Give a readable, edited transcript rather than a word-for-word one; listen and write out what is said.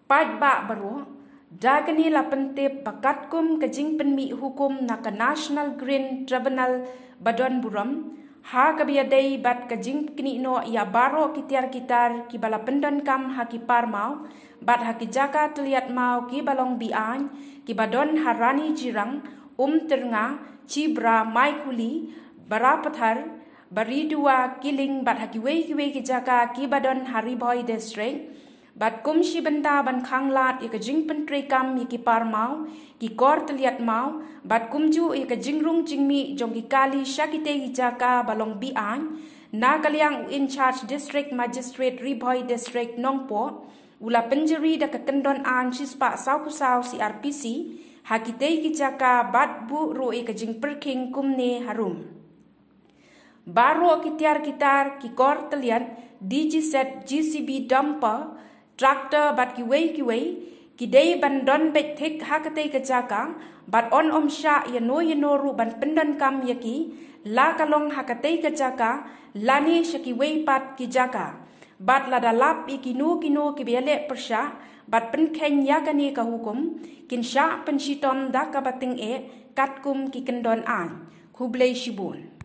Pat ba baru, dagani la pentip pakat kum kajing penmi hukum naka National Green Tribunal Badon Buram, ha kabiadai bat kajing kini no ya baro kitiar kitar ki bala pendan kam ha ki par mau, bat ha ki jaka teliat mau ki balong bian, ki badon harani jirang, ternga, cibra, maikuli, barapathar, baridua kiling bat ha ki wei ki jaka ki badon hariboy district, bat kum si benda ban khanglat i ka jing pentri kam i ki par mau ki kor teliat mau bat kum ju i ka jingrung jingmi jong ki kali syakite i jaka balong bian na kaliang in charge district magistrate Riboy district Nongpo ula penjeri da ka kendon an sispa sau kusau CRPC hakite ki jaka bat bu ru i ka jing perking kumne harum baro kitiar kitar ki kor teliat DGZ GCB dumper Traktor bat kiwei ki day bandon bet thik hakate ka jaka bat on sha yano ru ban pendan kam yaki la kalong hakate ka jaka lani shakiwei pat ki jaka bat lada lap ikinu ki bele persha bat penkhen yakani ka hukum kin sha penshitom da ka bating kat kum ki kendon an Hublay Shibun.